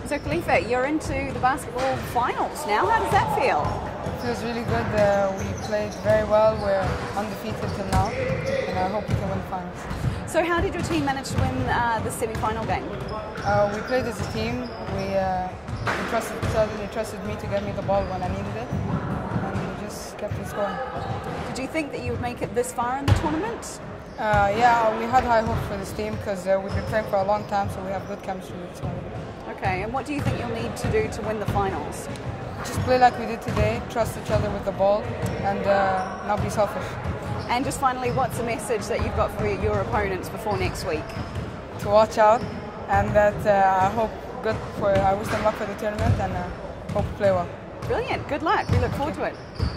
So Khalifa, you're into the basketball finals now. How does that feel? It feels really good. We played very well. We're undefeated till now, and I hope we can win the finals. So how did your team manage to win the semi-final game? We played as a team. We trusted each other. They trusted me to get me the ball when I needed it, and we just kept on scoring. Did you think that you would make it this far in the tournament? Yeah, we had high hopes for this team because we've been playing for a long time, so we have good chemistry with each other. Okay, and what do you think you'll need to do to win the finals? Just play like we did today, trust each other with the ball, and not be selfish. And just finally, what's the message that you've got for your opponents before next week? To watch out, and that I wish them luck for the tournament, and hope to play well. Brilliant, good luck. We look forward to it.